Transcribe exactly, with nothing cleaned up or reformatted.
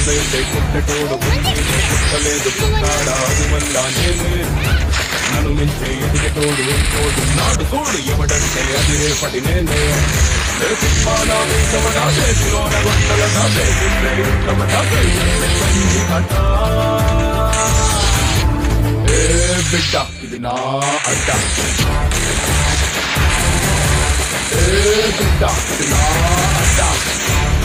నువ్వేంటే పుట్టటోడు పుట్టలేదు పుట్టాడా అది వల్ల నేనే నన్ను మించే ఎదిగటోడు తోడు నాడు తోడు ఎవడంటే అది రేపటి నేనే సినిమాలో వేసవడా చేతిలోన వంటలగా చేసిందే ఉత్తమట ఏ బిడ్డ ఇది నా అడ్డ ఏ బిడ్డ ఇది నా అడ్డ